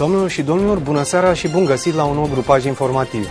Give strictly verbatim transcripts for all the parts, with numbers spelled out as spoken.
Domnilor și domnilor, bună seara și bun găsit la un nou grupaj informativ.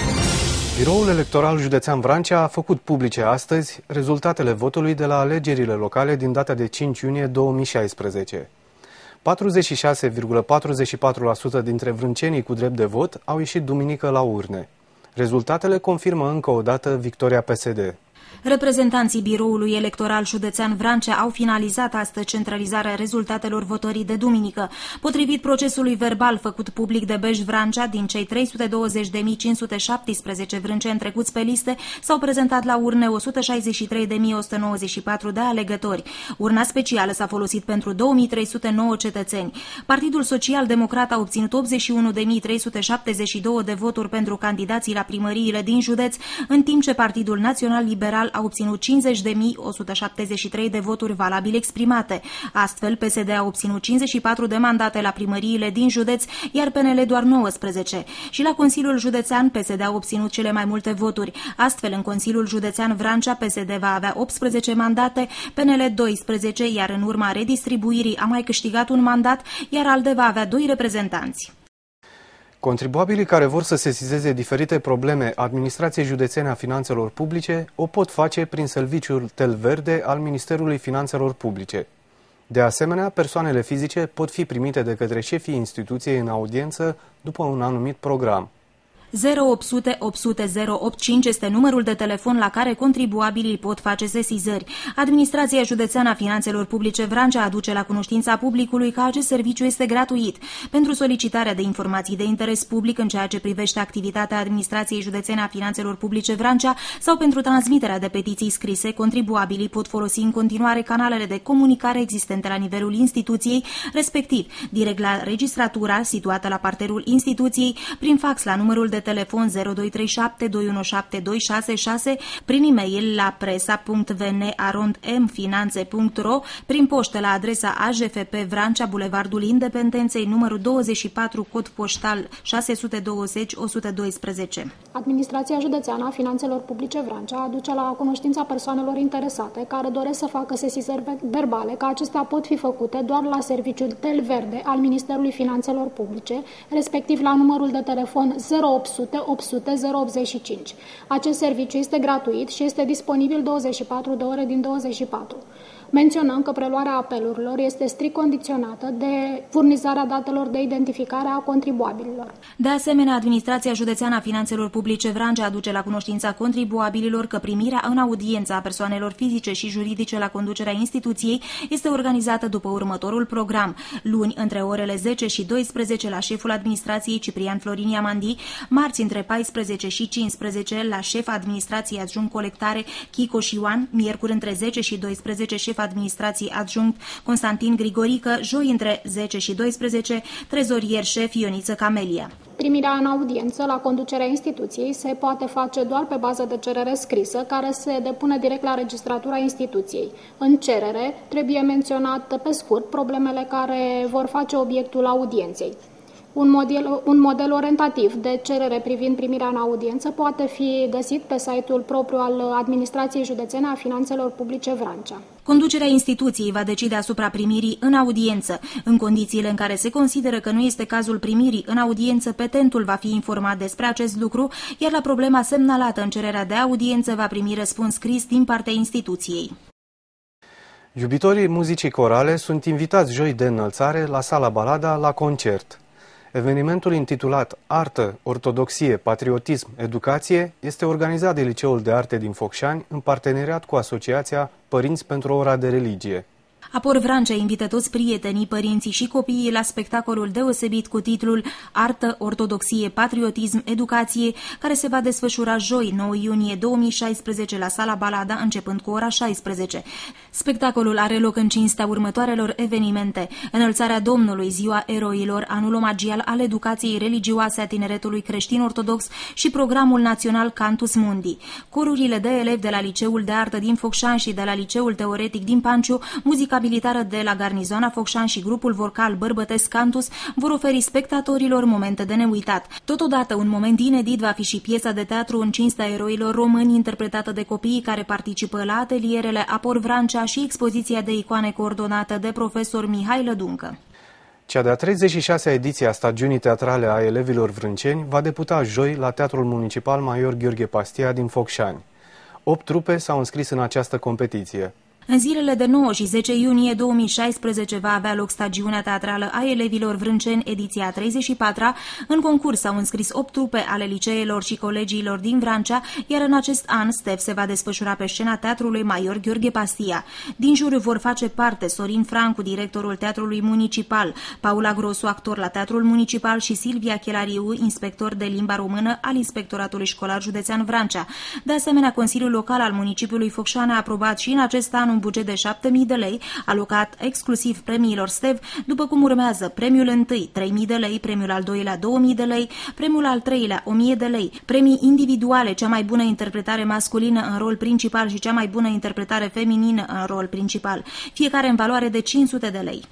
Biroul Electoral Județean Vrancea a făcut publice astăzi rezultatele votului de la alegerile locale din data de cinci iunie două mii șaisprezece. patruzeci și șase virgulă patruzeci și patru la sută dintre vrâncenii cu drept de vot au ieșit duminică la urne. Rezultatele confirmă încă o dată victoria P S D. Reprezentanții Biroului Electoral Județean Vrancea au finalizat astăzi centralizarea rezultatelor votării de duminică. Potrivit procesului verbal făcut public de Bej Vrancea, din cei trei sute douăzeci de mii cinci sute șaptesprezece vrânceni trecuți pe liste, s-au prezentat la urne o sută șaizeci și trei de mii o sută nouăzeci și patru de alegători. Urna specială s-a folosit pentru două mii trei sute nouă cetățeni. Partidul Social Democrat a obținut optzeci și unu de mii trei sute șaptezeci și doi de voturi pentru candidații la primăriile din județ, în timp ce Partidul Național Liberal a obținut cincizeci de mii o sută șaptezeci și trei de voturi valabile exprimate. Astfel, P S D a obținut cincizeci și patru de mandate la primăriile din județ, iar P N L doar nouăsprezece. Și la Consiliul Județean, P S D a obținut cele mai multe voturi. Astfel, în Consiliul Județean Vrancea, P S D va avea optsprezece mandate, P N L doisprezece, iar în urma redistribuirii a mai câștigat un mandat, iar ALDE va avea doi reprezentanți. Contribuabilii care vor să sesizeze diferite probleme Administrației Județene a Finanțelor Publice o pot face prin serviciul Tel Verde al Ministerului Finanțelor Publice. De asemenea, persoanele fizice pot fi primite de către șefii instituției în audiență după un anumit program. zero opt sute opt sute zero opt cinci este numărul de telefon la care contribuabilii pot face sesizări. Administrația Județeană a Finanțelor Publice Vrancea aduce la cunoștința publicului că acest serviciu este gratuit. Pentru solicitarea de informații de interes public în ceea ce privește activitatea Administrației Județene a Finanțelor Publice Vrancea sau pentru transmiterea de petiții scrise, contribuabilii pot folosi în continuare canalele de comunicare existente la nivelul instituției, respectiv direct la registratura situată la parterul instituției, prin fax la numărul de telefon zero doi trei șapte doi unu șapte doi șase șase, prin e-mail la presa punct v n arond m finanțe punct ro, prin poștă la adresa A J F P Vrancea, Bulevardul Independenței, numărul douăzeci și patru, cod poștal șase sute douăzeci o sută doisprezece. Administrația Județeană a Finanțelor Publice Vrancea aduce la cunoștința persoanelor interesate care doresc să facă sesizări verbale că acestea pot fi făcute doar la serviciul Tel Verde al Ministerului Finanțelor Publice, respectiv la numărul de telefon zero opt sute opt sute zero optzeci și cinci. Acest serviciu este gratuit și este disponibil douăzeci și patru de ore din douăzeci și patru. Menționăm că preluarea apelurilor este strict condiționată de furnizarea datelor de identificare a contribuabililor. De asemenea, Administrația Județeană a Finanțelor Publice Vrancea aduce la cunoștința contribuabililor că primirea în audiență a persoanelor fizice și juridice la conducerea instituției este organizată după următorul program: luni între orele zece și douăsprezece la șeful Administrației Ciprian Florin Iamandi, marți între paisprezece și cincisprezece la șef Administrației Adjunct Colectare Chicoș Ioan, miercuri între zece și douăsprezece șef Administrației Adjunct Constantin Grigorică, joi între zece și douăsprezece trezorier șef Ioniță Camelia. Primirea în audiență la conducerea instituției se poate face doar pe bază de cerere scrisă, care se depune direct la registratura instituției. În cerere trebuie menționat pe scurt problemele care vor face obiectul audienței. Un model, un model orientativ de cerere privind primirea în audiență poate fi găsit pe site-ul propriu al Administrației Județene a Finanțelor Publice Vrancea. Conducerea instituției va decide asupra primirii în audiență. În condițiile în care se consideră că nu este cazul primirii în audiență, petentul va fi informat despre acest lucru, iar la problema semnalată în cererea de audiență va primi răspuns scris din partea instituției. Iubitorii muzicii corale sunt invitați joi de înălțare la Sala Balada la concert. Evenimentul intitulat Artă, Ortodoxie, Patriotism, Educație este organizat de Liceul de Arte din Focșani în parteneriat cu Asociația Părinți pentru Ora de Religie. Apor Vrancea invită toți prietenii, părinții și copiii la spectacolul deosebit cu titlul Artă, Ortodoxie, Patriotism, Educație, care se va desfășura joi, nouă iunie două mii șaisprezece, la Sala Balada, începând cu ora șaisprezece. Spectacolul are loc în cinstea următoarelor evenimente: Înălțarea Domnului, Ziua Eroilor, Anul Omagial al Educației Religioase a Tineretului Creștin-Ortodox și Programul Național Cantus Mundi. Corurile de elevi de la Liceul de Artă din Focșani și de la Liceul Teoretic din Panciu, muzica militară de la Garnizoana Focșani și grupul vocal Bărbătesc Cantus vor oferi spectatorilor momente de neuitat. Totodată, un moment inedit va fi și piesa de teatru în cinstea eroilor români, interpretată de copiii care participă la atelierele Apor Vrancea și expoziția de icoane coordonată de profesor Mihai Lăduncă. Cea de-a treizeci și șasea ediție a stagiunii teatrale a elevilor vrânceni va debuta joi la Teatrul Municipal Major Gheorghe Pastia din Focșani. Opt trupe s-au înscris în această competiție. În zilele de nouă și zece iunie două mii șaisprezece va avea loc stagiunea teatrală a elevilor vrânceni, ediția a treizeci și patra. În concurs s-au înscris opt trupe ale liceelor și colegiilor din Vrancea, iar în acest an STEF se va desfășura pe scena Teatrului Major Gheorghe Pastia. Din juriu vor face parte Sorin Francu, directorul Teatrului Municipal, Paula Grosu, actor la Teatrul Municipal, și Silvia Chelariu, inspector de limba română al Inspectoratului Școlar Județean Vrancea. De asemenea, Consiliul Local al municipiului Focșani a aprobat și în acest an un buget de șapte mii de lei, alocat exclusiv premiilor STEV, după cum urmează: premiul întâi trei mii de lei, premiul al doilea două mii de lei, premiul al treilea o mie de lei, premii individuale, cea mai bună interpretare masculină în rol principal și cea mai bună interpretare feminină în rol principal, fiecare în valoare de cinci sute de lei.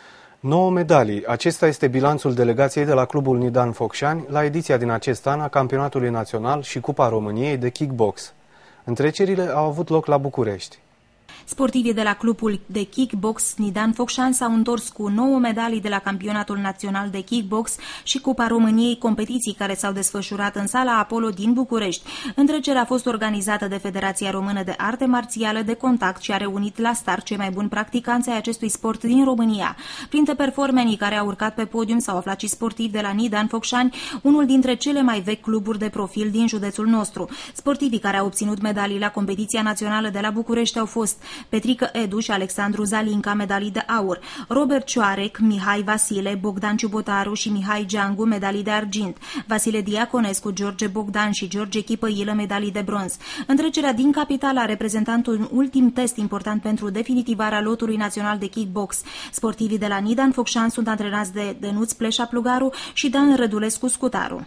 nouă medalii. Acesta este bilanțul delegației de la Clubul Nidan Focșani la ediția din acest an a Campionatului Național și Cupa României de Kickbox. Întrecerile au avut loc la București. Sportivii de la clubul de kickbox Nidan Focșani s-au întors cu nouă medalii de la Campionatul Național de Kickbox și Cupa României, competiții care s-au desfășurat în sala Apollo din București. Întrecerea a fost organizată de Federația Română de Arte Marțială de Contact și a reunit la start cei mai buni practicanți ai acestui sport din România. Printre performenii care au urcat pe podium s-au aflat și sportivi de la Nidan Focșani, unul dintre cele mai vechi cluburi de profil din județul nostru. Sportivii care au obținut medalii la competiția națională de la București au fost Petrică Edu și Alexandru Zalinca, medalii de aur, Robert Cioarec, Mihai Vasile, Bogdan Ciubotaru și Mihai Geangu, medalii de argint, Vasile Diaconescu, George Bogdan și George Chipăilă, medalii de bronz. Întrecerea din capitală a reprezentat un ultim test important pentru definitivarea lotului național de kickbox. Sportivii de la Nidan Focșani sunt antrenați de Dănuț Pleșa Plugaru și Dan Rădulescu Scutaru.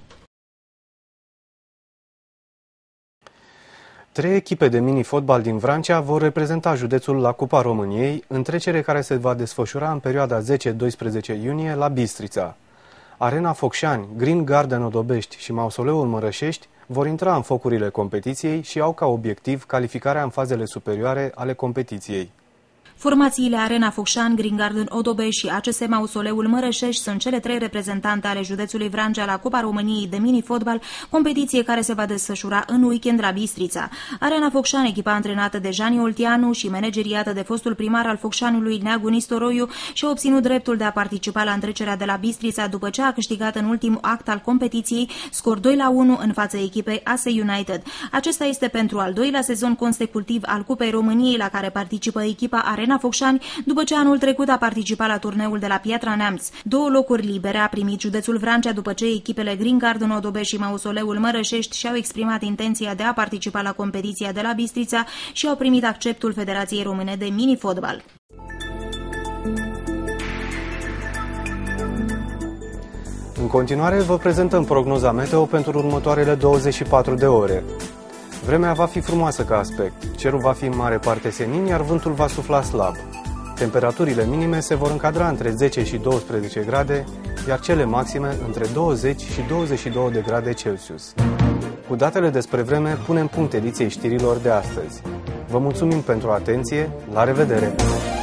Trei echipe de mini-fotbal din Vrancea vor reprezenta județul la Cupa României, întrecere care se va desfășura în perioada zece doisprezece iunie la Bistrița. Arena Focșani, Green Garden Odobești și Mausoleul Mărășești vor intra în focurile competiției și au ca obiectiv calificarea în fazele superioare ale competiției. Formațiile Arena Focșani, Green Garden Odobești și A C S Mausoleul Mărășești sunt cele trei reprezentante ale județului Vrancea la Cupa României de mini-fotbal, competiție care se va desfășura în weekend la Bistrița. Arena Focșani, echipa antrenată de Jani Olteanu și manageriată de fostul primar al Focșaniului, Neagu Nistoroiu, și-a obținut dreptul de a participa la întrecerea de la Bistrița după ce a câștigat în ultimul act al competiției scor doi la unu în fața echipei A S United. Acesta este pentru al doilea sezon consecutiv al Cupei României la care participă echipa Arena Focșani, după ce anul trecut a participat la turneul de la Piatra Neamț. Două locuri libere a primit județul Vrancea după ce echipele Green Garden Odobești și Mausoleul Mărășești și-au exprimat intenția de a participa la competiția de la Bistrița și au primit acceptul Federației Române de Mini-Fotbal. În continuare vă prezentăm prognoza meteo pentru următoarele douăzeci și patru de ore. Vremea va fi frumoasă ca aspect, cerul va fi în mare parte senin, iar vântul va sufla slab. Temperaturile minime se vor încadra între zece și douăsprezece grade, iar cele maxime între douăzeci și douăzeci și două de grade Celsius. Cu datele despre vreme punem punct ediției știrilor de astăzi. Vă mulțumim pentru atenție, la revedere!